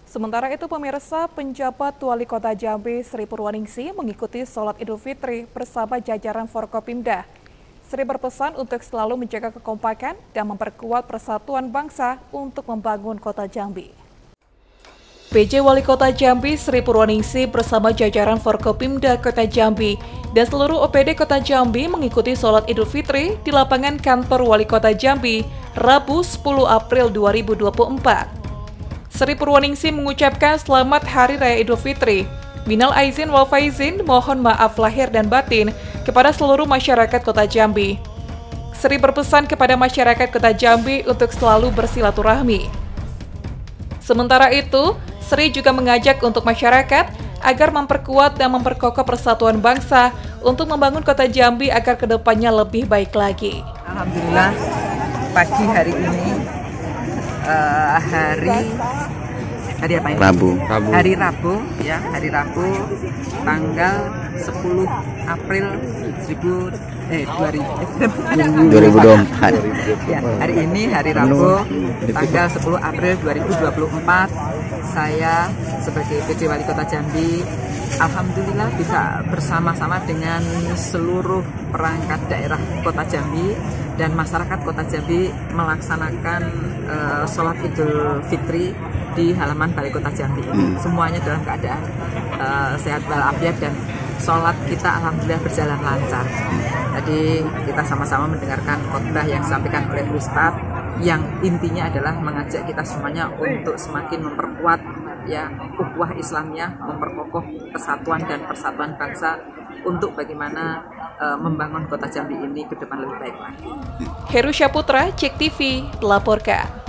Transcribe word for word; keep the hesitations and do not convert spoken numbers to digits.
Sementara itu pemirsa, penjabat Wali Kota Jambi Sri Purwaningsi mengikuti sholat Idul Fitri bersama jajaran Forkopimda. Sri berpesan untuk selalu menjaga kekompakan dan memperkuat persatuan bangsa untuk membangun Kota Jambi. P J Wali Kota Jambi Sri Purwaningsi bersama jajaran Forkopimda Kota Jambi dan seluruh O P D Kota Jambi mengikuti sholat Idul Fitri di lapangan kantor Wali Kota Jambi Rabu sepuluh April dua ribu dua puluh empat. Sri Purwaningsi mengucapkan selamat Hari Raya Idul Fitri. Minal aizin wal faizin, mohon maaf lahir dan batin kepada seluruh masyarakat Kota Jambi. Sri berpesan kepada masyarakat Kota Jambi untuk selalu bersilaturahmi. Sementara itu, Sri juga mengajak untuk masyarakat agar memperkuat dan memperkokoh persatuan bangsa untuk membangun Kota Jambi agar kedepannya lebih baik lagi. Alhamdulillah, pagi hari ini uh, hari hari apa ini? Rabu. Rabu. Hari Rabu ya, hari Rabu tanggal sepuluh April seribu eh dua ribu dua ribu dua puluh empat. Ya, hari ini hari Rabu tanggal sepuluh April dua ribu dua puluh empat. Saya sebagai P J Wali Kota Jambi alhamdulillah bisa bersama-sama dengan seluruh perangkat daerah Kota Jambi dan masyarakat Kota Jambi melaksanakan uh, sholat Idul Fitri di halaman Balai Kota Jambi. Hmm. Semuanya dalam keadaan uh, sehat walafiat dan sholat kita alhamdulillah berjalan lancar. Tadi kita sama-sama mendengarkan khotbah yang disampaikan oleh Ustadz yang intinya adalah mengajak kita semuanya untuk semakin memperkuat ya ukhuwah Islamiyah, memperkokoh kesatuan dan persatuan bangsa untuk bagaimana uh, membangun Kota Jambi ini ke depan lebih baik lagi. Heru Syaputra, Cek T V, melaporkan.